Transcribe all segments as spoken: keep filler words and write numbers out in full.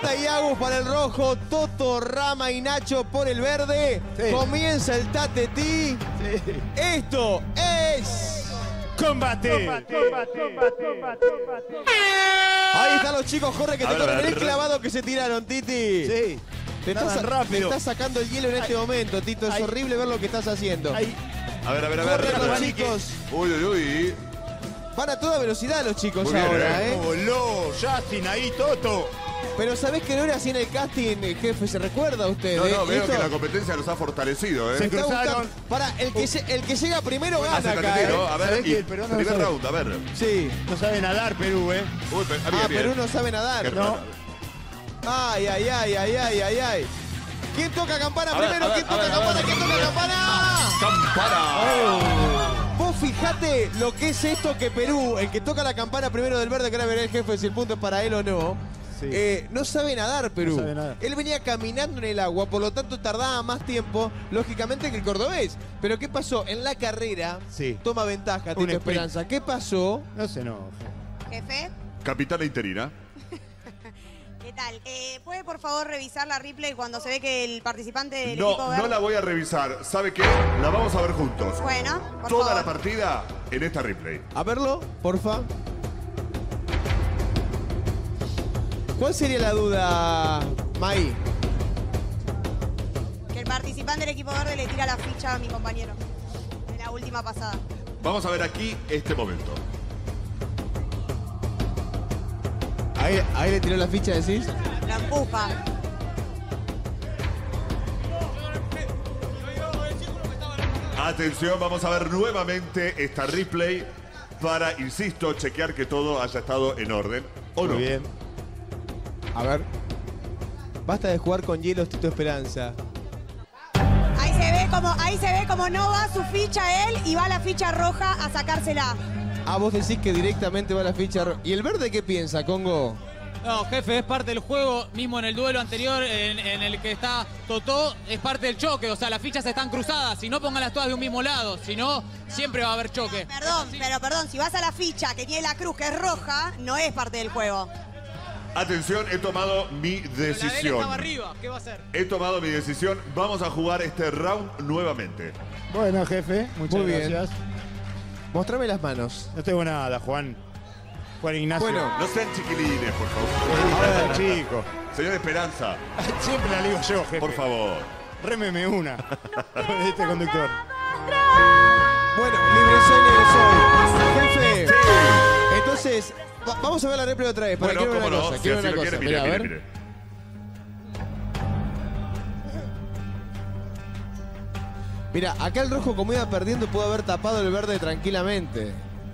Paula y Agus para el rojo, Toto, Rama y Nacho por el verde. Sí. Comienza el tatetí. Sí. Esto es... ¡Combate! ¡Combate! ¡Combate! ¡Combate! ¡Combate! Ahí están los chicos, Jorge, que a te ver, corren el ver. clavado que se tiraron, Titi. Sí. Te estás, rápido. te estás sacando el hielo en este Ay. momento, Tito. Es Ay. horrible ver lo que estás haciendo. Ay. A ver, a ver, a ver. Corren a ver. los chicos. Uy, uy, uy. Van a toda velocidad los chicos Muy bien, ahora, eh. ¿eh? Voló, Justin, ahí, Toto. Pero ¿sabés que no era así en el casting, jefe? ¿Se recuerda usted? No, eh? no, veo Esto que la competencia los ha fortalecido, Se ¿eh? me está cruzaron. gustando. Para, el que, se- el que llega primero gana Hace acá, tatetí, ¿no? ¿eh? A ver, ¿Sabés y que el peruano no primer sabe? round, a ver. Sí. No sabe nadar Perú, ¿eh? Uy, pero- ah, bien, Ah, bien. Perú no sabe nadar. Qué No. raro. Ay, ay, ay, ay, ay, ay, ay. ¿Quién toca campana A ver, primero? a ver, ¿Quién a toca ver, a campana? ver. ¿Quién toca campana? ¡Campana! Vos fijate lo que es esto que Perú, el que toca la campana primero del verde, que ahora verá el jefe si el punto es para él o no. Sí. Eh, no sabe nadar Perú. No sabe nadar. Él venía caminando en el agua, por lo tanto tardaba más tiempo, lógicamente, que el cordobés. Pero ¿qué pasó? En la carrera Sí. toma ventaja, Un Tito sprint. Esperanza. ¿Qué pasó? No se enoje. Jefe, Capitana interina. ¿qué tal? Eh, ¿Puede por favor revisar la replay cuando se ve que el participante del No, equipo verde... no la voy a revisar. ¿Sabe qué? La vamos a ver juntos. Bueno, por Toda favor. la partida en esta replay. A verlo, porfa. ¿Cuál sería la duda, Mai? Que el participante del equipo verde le tira la ficha a mi compañero. En la última pasada. Vamos a ver aquí este momento. Ahí, ahí le tiró la ficha, decís. La empuja. Atención, vamos a ver nuevamente esta replay para, insisto, chequear que todo haya estado en orden. ¿O no? Muy bien. A ver. Basta de jugar con hielos, Tito Esperanza. Ahí se ve como, ahí se ve como no va su ficha él y va la ficha roja a sacársela. Ah, vos decís que directamente va la ficha. ro- ¿Y el verde qué piensa, Congo? No, jefe, es parte del juego. Mismo en el duelo anterior en, en el que está Totó, es parte del choque. O sea, las fichas están cruzadas. Si no, pónganlas todas de un mismo lado. Si no, siempre va a haber choque. Perdón, pero perdón, si vas a la ficha que tiene la cruz que es roja, no es parte del juego. Atención, he tomado mi Pero la de él decisión. estaba arriba. ¿Qué va a hacer? He tomado mi decisión. Vamos a jugar este round nuevamente. Bueno, jefe, muchas Muy bien. gracias. Mostrame las manos. No tengo nada, Juan. Juan Ignacio. Bueno. No sean chiquilines, por favor. A ver, chico. Señor Esperanza, Siempre la digo yo, jefe. por favor. Rémeme una. Con este conductor. Bueno, libre soy, libre soy. Jefe. Entonces, va- vamos a ver la réplica otra vez. Para Bueno, quiero ver cómo una no. cosa. Si Quiero así ver lo una quiere, cosa. mire, Mirá, a mire, ver. mire. Mira, acá el rojo, como iba perdiendo, pudo haber tapado el verde tranquilamente.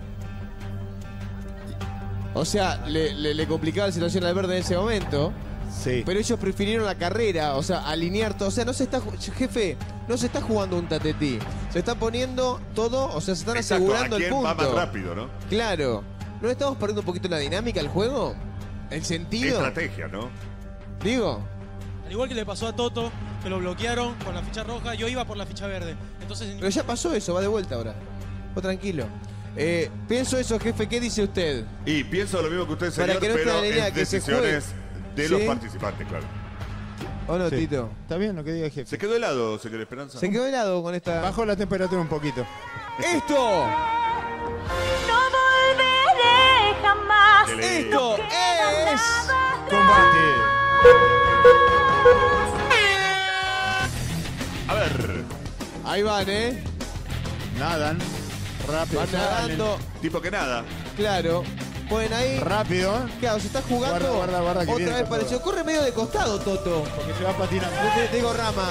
O sea, le, le- le complicaba la situación al verde en ese momento. Sí. Pero ellos prefirieron la carrera, o sea, alinear todo. O sea, no se está, ju- jefe, no se está jugando un tatetí. Se está poniendo todo, o sea, se están Exacto, asegurando ¿a el quién punto. va más rápido, no? Claro. ¿No le estamos perdiendo un poquito la dinámica al juego? ¿El sentido? Estrategia, ¿no? Digo. Al igual que le pasó a Toto, que lo bloquearon con la ficha roja, yo iba por la ficha verde. Entonces, Pero ya pasó eso, va de vuelta ahora. Vos tranquilo. Eh, pienso eso, jefe, ¿qué dice usted? Y pienso lo mismo que usted, Para señor, que no esté pero la línea es que se decisiones de los ¿Sí? participantes, claro. ¿O no, Sí. Tito? Está bien lo que diga el jefe. ¿Se quedó helado, señor Esperanza? Se quedó helado con esta... Bajó la temperatura un poquito. ¡Esto! No volveré jamás. Qué lindo. ¡Esto es... ¡Combate! A ver, Ahí van, ¿eh? Nadan. Rápido. Van salen. nadando. tipo que nada. Claro. Ponen ahí... Rápido. Claro, se está jugando... Guarda, guarda, guarda, que Otra viene vez con pareció. todo. Corre medio de costado, Toto. Porque se va patinando. Te- te Digo, Rama.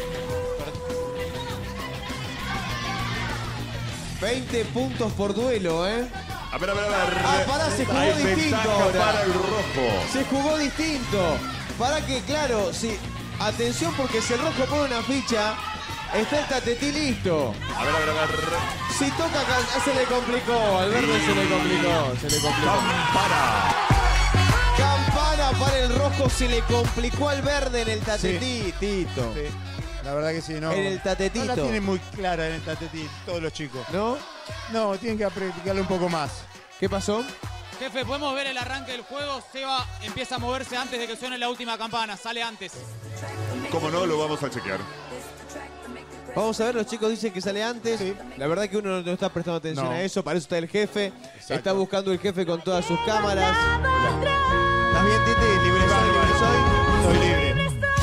veinte puntos por duelo, ¿eh? A ver, a ver, a ver. Ah, pará, se jugó Hay distinto ventaja ahora. para el rojo. Se jugó distinto. Para que, claro, si... Atención, porque si el rojo pone una ficha, está el tatetí listo. A ver, a ver, a ver. Si toca acá, se le complicó. Al verde se le complicó. Se le complicó. Campana. Campana para el rojo, se le complicó al verde en el tatetí, Tito. Sí. La verdad que sí, no. En el tatetito. No la tienen muy clara en el tatetí, todos los chicos. ¿No? No, tienen que practicarlo un poco más. ¿Qué pasó? Jefe, podemos ver el arranque del juego. Seba empieza a moverse antes de que suene la última campana. Sale antes. Como no, lo vamos a chequear. Vamos a ver, los chicos dicen que sale antes. Sí. La verdad que uno no está prestando atención No. a eso. Para eso está el jefe. Exacto. Está buscando el jefe con todas sus cámaras. ¿Estás bien, Titi? ¿Libre soy, libre soy? Soy libre.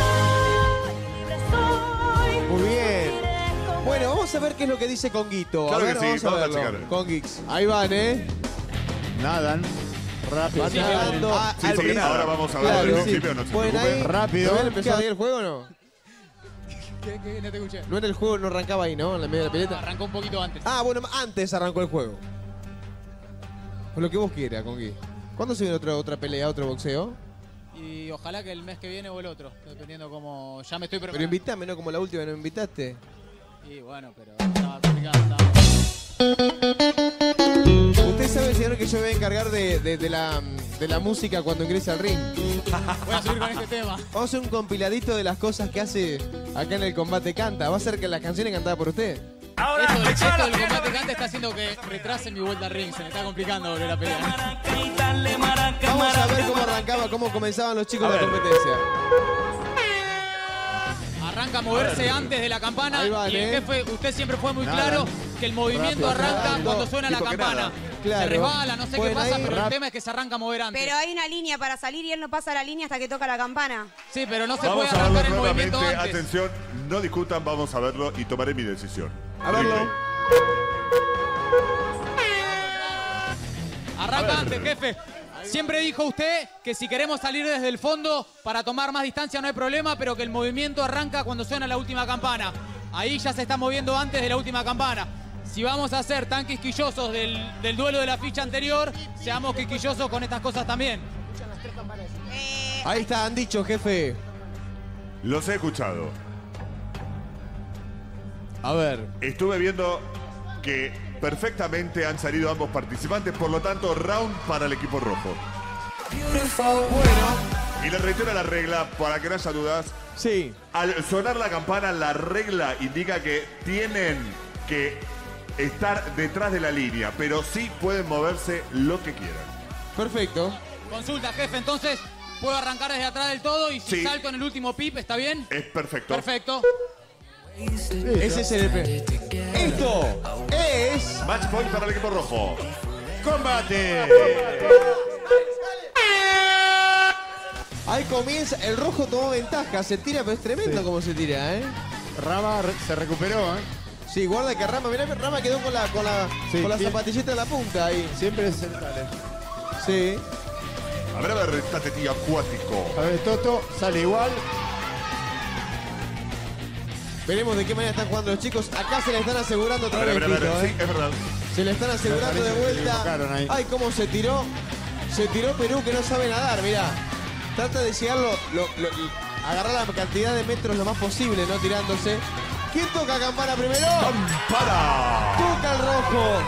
Muy bien. Bueno, vamos a ver qué es lo que dice Conguito. Claro a ver, que sí, vamos a vamos a verlo. checar. Con Geeks. Ahí van, ¿eh? Nadan. Rápido. Van Sí, nadando sí, a- Sí, al sí, principio. ahora vamos a ver Claro, el sí. principio, no se Pueden preocupen. ahí. Rápido. ¿Todavía empezó ahí el juego o no? ¿Qué, qué? No te escuché. No en el juego, no arrancaba ahí, ¿no? En la medio de la pileta. Arrancó un poquito antes. Ah, bueno, antes arrancó el juego. Por lo que vos quieras, Congui. ¿Cuándo se viene otra, otra pelea, otro boxeo? Y ojalá que el mes que viene o el otro. Dependiendo cómo... Ya me estoy Pero preparando. invítame, ¿no? Como la última, ¿no me invitaste? Y bueno, pero estaba complicado. Estaba... Usted sabe, señor, que yo me voy a encargar de, de- de la, de la música cuando ingrese al ring. Voy a subir con este tema. Vamos a hacer un compiladito de las cosas que hace acá en el Combate Canta. Va a ser que las canciones cantadas por usted. Esto, del- esto del combate cante está haciendo que retrase mi vuelta al ring. Se me está complicando volver a pelear. Vamos a ver cómo arrancaba, cómo comenzaban los chicos A de la ver. competencia. Arranca a moverse antes de la campana. Ahí van, y el ¿eh? jefe, usted siempre fue muy Nada. claro que el movimiento Rápido, arranca rápido. cuando suena la Tipo que campana. nada. Claro. Se resbala, no sé qué Pueden pasa, ahí, pero rap- el tema es que se arranca a mover antes. Pero hay una línea para salir y él no pasa la línea hasta que toca la campana. Sí, pero no se Vamos puede a arrancar verlo el movimiento nuevamente. antes. Atención, no discutan, vamos a verlo y tomaré mi decisión. A verlo. Replay. Arranca antes, jefe. Siempre dijo usted que si queremos salir desde el fondo para tomar más distancia no hay problema, pero que el movimiento arranca cuando suena la última campana. Ahí ya se está moviendo antes de la última campana. Si vamos a ser tan quisquillosos del, del duelo de la ficha anterior, seamos quisquillosos con estas cosas también. Eh, Ahí está, han dicho, jefe. Los he escuchado. A ver. Estuve viendo que perfectamente han salido ambos participantes, por lo tanto, round para el equipo rojo. Bueno, Y le reitero la regla para que no haya dudas. sí. Al sonar la campana, la regla indica que tienen que estar detrás de la línea, pero sí pueden moverse lo que quieran. Perfecto. Consulta, jefe, entonces, ¿puedo arrancar desde atrás del todo y si Sí. salto en el último pip, está bien? Es perfecto. Perfecto. Ese es el... pre- Esto es... Match point para el equipo rojo. ¡Combate! Ahí comienza... El rojo tomó ventaja. Se tira, pero es tremendo Sí. como se tira, ¿eh? Rama re- se recuperó, ¿eh? Sí, guarda que Rama... Mirá que Rama quedó con la, con la, Sí, con la sí. zapatillita en la punta ahí. Siempre es central. Sí. A ver, a ver, tatetí acuático. A ver, Toto sale igual. Veremos de qué manera están jugando los chicos. Acá se le están asegurando A otra ver, a vez, ver, a ver, Tito, sí, ¿eh? es verdad. Se le están asegurando Me de parece que se vuelta. equivocaron ahí. Ay, cómo se tiró. Se tiró Perú que no sabe nadar, mirá. Trata de llegar, lo, lo- lo- agarrar la cantidad de metros lo más posible, ¿no? Tirándose. ¿Quién toca campana primero? ¡Campana! Toca el rojo.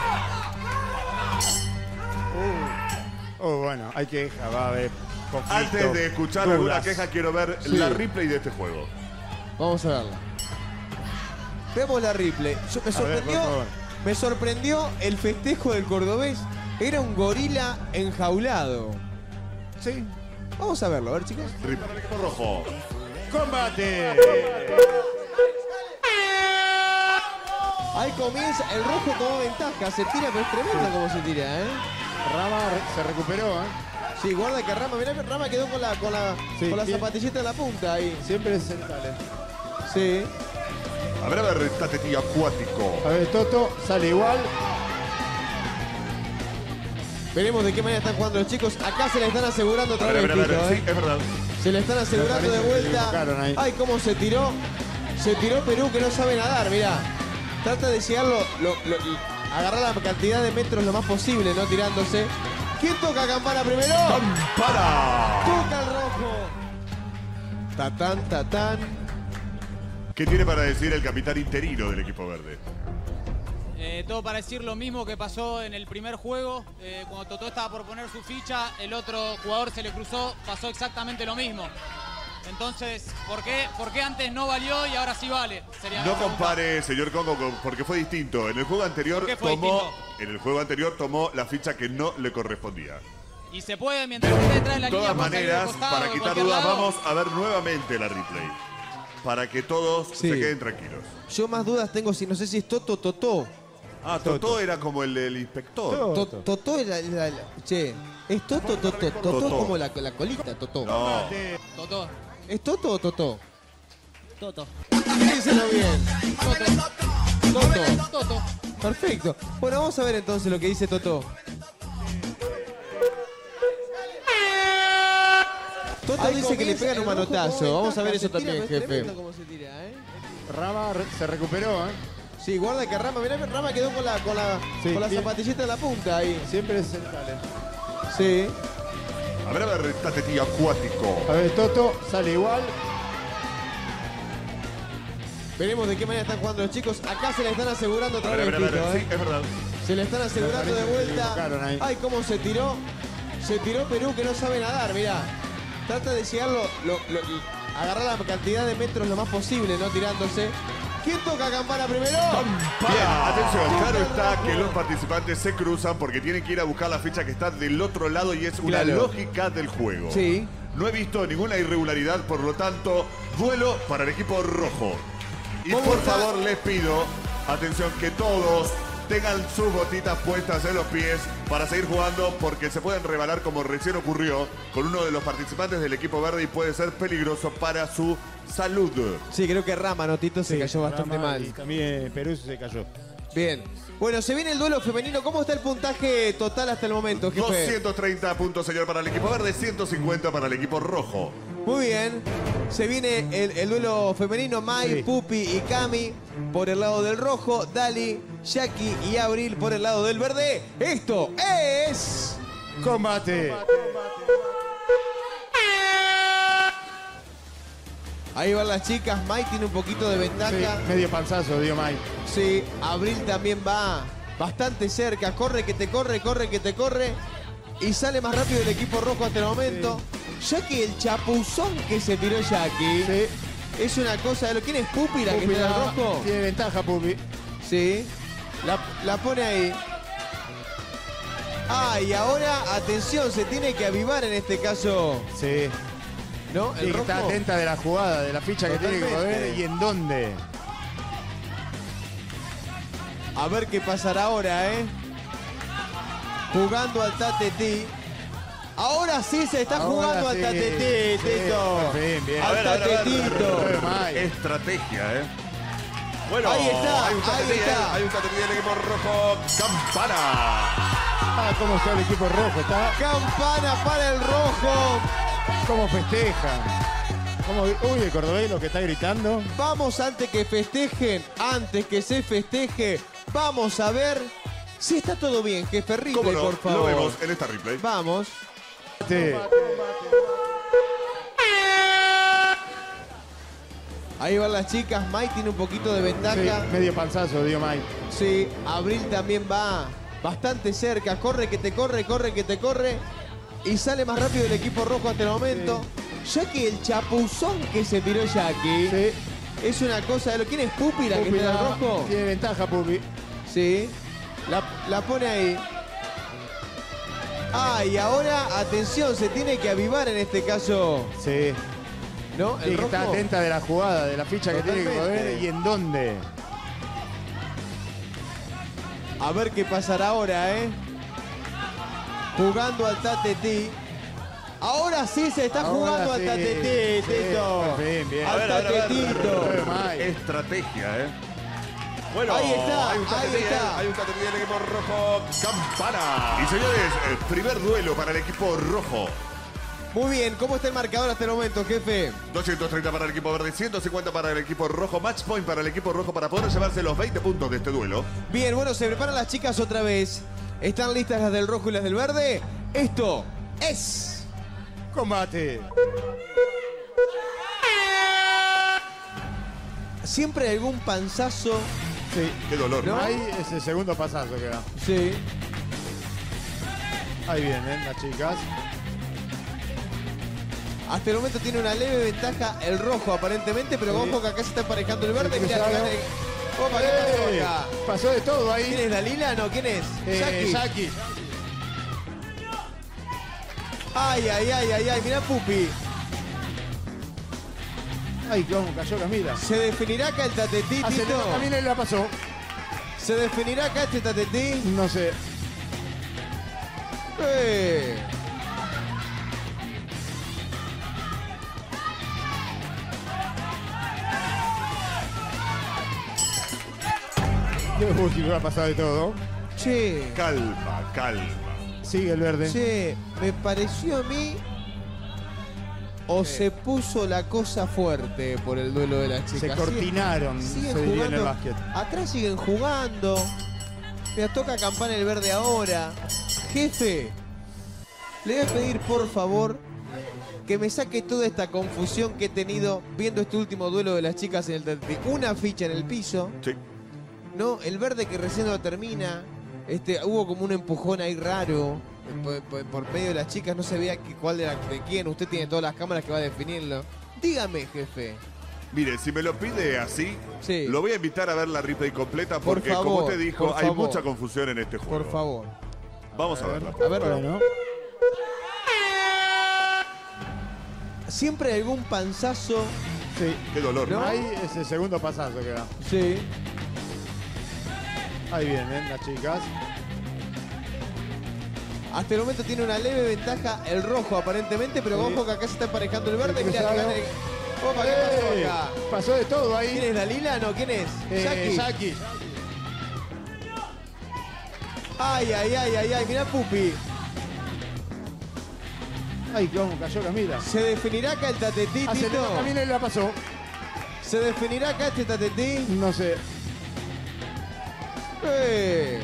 Oh, bueno, hay queja, va a haber conflicto. Antes de escuchar dudas. alguna queja, quiero ver Sí. la replay de este juego. Vamos a verla. Vemos la replay. Yo- me A ver, sorprendió, por favor. me sorprendió el festejo del cordobés. Era un gorila enjaulado. Sí. Vamos a verlo, a ver, chicos. Replay para el equipo rojo. ¡Combate! Ahí comienza. El rojo tomó ventaja. Se tira, pero es tremendo como se tira, ¿eh? Rama re- se recuperó, ¿eh? Sí, guarda que Rama, mirá que Rama quedó con la, con la, Sí, con la bien. zapatillita en la punta ahí. Siempre es central. Sí. A ver, a ver, tatetí acuático. A ver, Toto sale igual. Veremos de qué manera están jugando los chicos. Acá se le están asegurando A otra ver, a vez, ver, a ver, Tito, sí, ¿eh? es verdad. Se le están asegurando Me de parece que se vuelta. equivocaron ahí. Ay, cómo se tiró. Se tiró Perú que no sabe nadar, mirá. Trata de llegar, lo, lo- lo- agarrar la cantidad de metros lo más posible, ¿no? Tirándose. ¿Quién toca campana primero? ¡Campana! Toca el rojo. Tatán, tatán. ¿Qué tiene para decir el capitán interino del equipo verde? Eh, todo para decir lo mismo que pasó en el primer juego. Eh, cuando Totó estaba por poner su ficha, el otro jugador se le cruzó, pasó exactamente lo mismo. Entonces, ¿por qué, por qué antes no valió y ahora sí vale? Sería mi No pregunta. compare, señor Congo, con- porque fue distinto. En el juego anterior ¿Por qué fue tomó, distinto? en el juego anterior tomó la ficha que no le correspondía. Y se puede, mientras esté detrás de la De línea, todas puede salir de maneras, costado, para de quitar cualquier dudas, lado. vamos a ver nuevamente la replay. Para que todos Sí. se queden tranquilos. Yo más dudas tengo si no sé si es Toto o Totó. Ah, Totó era como el del inspector. To- Totó era, era- era- Che, ¿es Toto o Totó? Totó es Totó. como la, la colita, Totó. No. Totó. ¿Es Toto o Totó? Toto. Díselo bien. Toto. Toto. Toto. Perfecto. Bueno, vamos a ver entonces lo que dice Totó. Toto Ahí dice que le comienza pegan un el rojo manotazo. con Vamos a ver ventaja, eso se tira, también, es jefe. tremendo cómo se tira, ¿eh? Rama re- se recuperó, ¿eh? Sí, guarda que Rama, mirá que Rama quedó con la, con la, Sí, con la bien. zapatillita en la punta ahí. Siempre es central. Sí. A ver, a ver, este tío acuático. A ver, Toto sale igual. Veremos de qué manera están jugando los chicos. Acá se le están asegurando A otra ver, a vez, ver, a ver. Pito, Sí, ¿eh? es verdad. Se le están asegurando Me de parece que se vuelta. equivocaron ahí. Ay, cómo se tiró. Se tiró Perú que no sabe nadar, mirá. Trata de llegar, lo, lo- lo- agarrar la cantidad de metros lo más posible, ¿no? Tirándose. ¿Quién toca campana primero? Bien, atención, claro está que los participantes se cruzan porque tienen que ir a buscar la ficha que está del otro lado y es una Claro. lógica del juego. Sí. No he visto ninguna irregularidad, por lo tanto, duelo para el equipo rojo. Y ¿Cómo por está? favor les pido, atención, que todos tengan sus botitas puestas en los pies para seguir jugando porque se pueden rebalar como recién ocurrió con uno de los participantes del equipo verde y puede ser peligroso para su salud. Sí, creo que Rama, Notito, se cayó bastante Rama, mal. Y también Perú se cayó. Bien. Bueno, se viene el duelo femenino. ¿Cómo está el puntaje total hasta el momento, jefe? doscientos treinta puntos, señor, para el equipo verde, ciento cincuenta para el equipo rojo. Muy bien. Se viene el, el duelo femenino. Mai, Sí. Pupi y Cami por el lado del rojo. Dali, Jackie y Abril por el lado del verde. Esto es... Combate. Ahí van las chicas. Mai tiene un poquito de Sí, ventaja. medio panzazo dio Mike. Sí, Abril también va bastante cerca. Corre que te corre, corre que te corre. Y sale más rápido el equipo rojo hasta el momento. Jackie, el chapuzón que se tiró Jackie. Sí. Es una cosa de lo. ¿Quién es Pupi la que Pupi tira el la- rojo? Tiene ventaja, Pupi. Sí. La, la pone ahí. Ah, y ahora, atención, se tiene que avivar en este caso. Sí. ¿No? Sí, que está atenta de la jugada, de la ficha que tiene que Totalmente. mover y en dónde. A ver qué pasará ahora, ¿eh? Jugando al Tatetí. Ahora sí se está Ahora jugando al sí, Tatetí, sí, Tito. bien, bien. Al A ver, a ver, a ver. Tatetito. Mike. Estrategia, ¿eh? Bueno, Ahí está, hay un ahí tatetí, está. ¿eh? Hay un tatetí del equipo rojo. ¡Campana! Ah, cómo está el equipo rojo, está. Campana para el rojo. Cómo festejan. Cómo... Uy, el cordobés lo que está gritando. Vamos antes que festejen, antes que se festeje, vamos a ver si está todo bien, jefe Ripley, ¿Cómo no? por Lo favor. vemos en esta replay. Vamos. Sí. Ahí van las chicas. Mike tiene un poquito de Sí, ventaja. medio panzazo dio Mike. Sí, Abril también va bastante cerca. Corre que te corre, corre que te corre. Y sale más rápido el equipo rojo hasta el momento. Jackie, el chapuzón que se tiró Jackie. Sí. Es una cosa de lo. ¿Quién es Pupi la que Pupi está en el la- rojo? Tiene ventaja, Pupi. Sí. La, la pone ahí. Ah, y ahora, atención, se tiene que avivar en este caso. Sí. ¿No? Sí, El que rojo. está atenta de la jugada, de la ficha que tiene que Totalmente. mover y en dónde. A ver qué pasará ahora, ¿eh? Jugando al Tatetí. Ahora sí se está Ahora jugando al sí, Tatetí, sí, Tito. bien, bien. A Al ver, a ver, a ver. Tatetito. Mike. Estrategia, ¿eh? Bueno, Ahí está, hay un tatetí, ahí está. ¿eh? Hay un tatetí del equipo rojo. ¡Campana! Y señores, el primer duelo para el equipo rojo. Muy bien, ¿cómo está el marcador hasta el momento, jefe? doscientos treinta para el equipo verde, ciento cincuenta para el equipo rojo. Match point para el equipo rojo para poder llevarse los veinte puntos de este duelo. Bien, bueno, se preparan las chicas otra vez. ¿Están listas las del rojo y las del verde? Esto es... Combate. Siempre hay algún panzazo. Sí. Qué dolor. ¿No? Ahí es el segundo pasazo que da. Sí. Ahí vienen las chicas. Hasta el momento tiene una leve ventaja el rojo aparentemente, pero Sí. ojo que acá se está emparejando el verde. Sí, Mirá, cruzaron. mirá, opa, ¿qué pasó ¡Eh! acá? Pasó de todo ¿Quién ahí. es Dalila? No, ¿quién es? Eh, Jackie. Jackie. Ay, ay, ay, ay, ay, mirá Pupi. Ay, cómo cayó Camila. ¿Se definirá acá el tatetí, Aceleró Tito? Camila y la pasó. ¿Se definirá acá este tatetí? No sé. Eh. Uy, me va a pasar de todo. Che, Calma, calma. Sigue el verde. che, me pareció a mí o se puso la cosa fuerte por el duelo de las chicas. Se cortinaron, Siguen se diría en el jugando. básquet. Atrás siguen jugando. Me toca campana el verde ahora. Jefe, le voy a pedir por favor que me saque toda esta confusión que he tenido viendo este último duelo de las chicas en el tatetí. Una ficha en el piso. Sí. No, el verde que recién lo termina. Este, hubo como un empujón ahí raro por, por- por medio de las chicas, no se veía que- cuál era de quién. Usted tiene todas las cámaras que va a definirlo. Dígame, jefe. Mire, si me lo pide así, Sí. lo voy a invitar a ver la replay completa Por porque, favor, como usted dijo, por hay favor. mucha confusión en este juego. Por favor. Vamos a verla. A ver, Bueno, siempre hay algún panzazo. sí. Qué dolor. ¿No? Ahí es el segundo pasazo que da. Sí. Ahí vienen las chicas. Hasta el momento tiene una leve ventaja el rojo aparentemente, pero Sí. ojo que acá se está emparejando el verde. El Mirá, cruzado. acá tiene- Opa, ¿qué pasó ¡Ey! acá? Pasó de todo ahí. ¿Quién es Dalila? No, ¿quién es? Eh, Jackie. Jackie. Ay, ay, ay, ay, ay, mirá Pupi. Ay, cómo cayó Camila. ¿Se definirá acá el tatetí, Aceleró Tito? Camila y la pasó. ¿Se definirá acá este tatetí? No sé. Eh.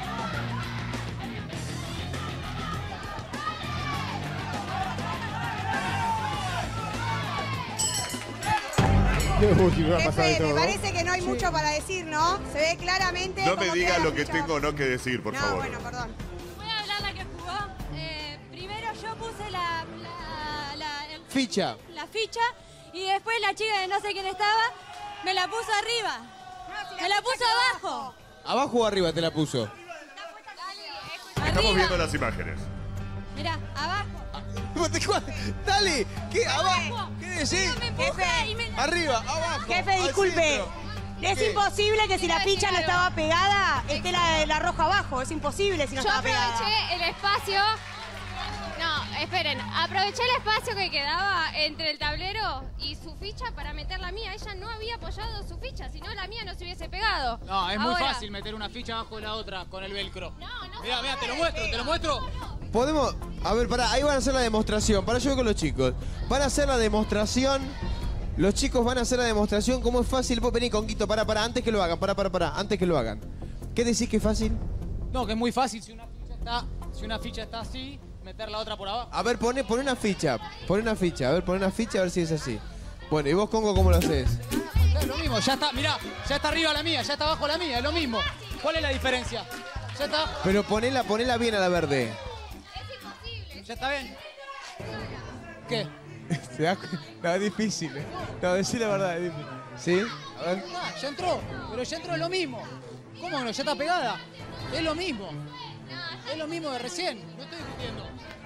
Uy, me va a pasar de Jefe, me todo. parece que no hay mucho para decir, ¿no? Se ve claramente. No me cómo diga queda lo la que ficha. tengo o no que decir, por no, favor. bueno, perdón. Voy a hablar la que jugó. Eh, primero yo puse la, la, la, el- Ficha. la ficha y después la chica de no sé quién estaba me la puso arriba. Me la puso abajo. ¿Abajo o arriba te la puso? Estamos Arriba. viendo las imágenes. Mirá, abajo. Dale, ¿qué? ¿Abajo? Abajo. ¿Qué decís? Me empuja Jefe. y me la- Arriba, abajo. Jefe, al disculpe. centro. Es ¿Qué? imposible que si la ficha no estaba pegada, esté la, la roja abajo. Es imposible si no Yo estaba pegada. aproveché el espacio. No, esperen. Aproveché el espacio que quedaba entre el tablero y su ficha para meter la mía. Ella no había apoyado su ficha, si no la mía no se hubiese pegado. No, es muy Ahora, fácil meter una ficha abajo de la otra con el velcro. No, no Mira, se mira, te lo puede. muestro, te lo muestro. Podemos. A ver, pará, ahí van a hacer la demostración. Para yo voy con los chicos. Van a hacer la demostración. Los chicos van a hacer la demostración. ¿Cómo es fácil? Vos vení, Conquito, pará, pará. Antes que lo hagan, pará, pará, pará. Antes que lo hagan. ¿Qué decís que es fácil? No, que es muy fácil si una ficha está, si una ficha está así, meter la otra por abajo. A ver, poné, poné una ficha. Poné una ficha. A ver, poné una ficha a ver si es así. Bueno, ¿y vos, Congo, cómo lo haces? Es lo mismo, ya está, mirá, ya está arriba la mía, ya está abajo la mía, es lo mismo. ¿Cuál es la diferencia? Ya está, Pero ponela, ponela bien a la verde. ya está bien. ¿Qué? ¿Te das cu- No, es difícil. No, decir la verdad, es difícil. ¿Sí? A ver. Ah, ya entró, pero ya entró, es lo mismo. ¿Cómo que no? ¿Ya está pegada? Es lo mismo. Es lo mismo de recién, no estoy discutiendo.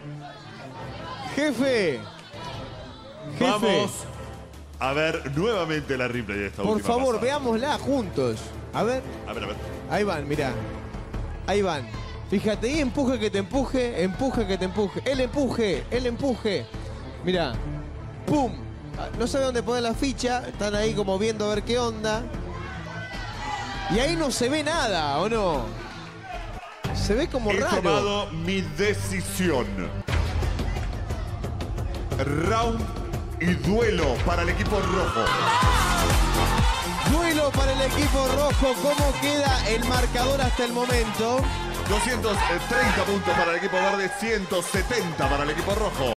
Jefe. Jefe. Vamos a ver nuevamente la replay de esta Por última favor, pasada. veámosla juntos. A ver. A ver, a ver. Ahí van, mirá. Ahí van. Fíjate, y empuje que te empuje, empuje que te empuje. El empuje, el empuje. Mirá. ¡Pum! Ah, no sabe dónde poner la ficha. Están ahí como viendo a ver qué onda. Y ahí no se ve nada, ¿o no? Se ve como He raro. tomado mi decisión. Round y duelo para el equipo rojo. Duelo para el equipo rojo. ¿Cómo queda el marcador hasta el momento? doscientos treinta puntos para el equipo verde, ciento setenta para el equipo rojo.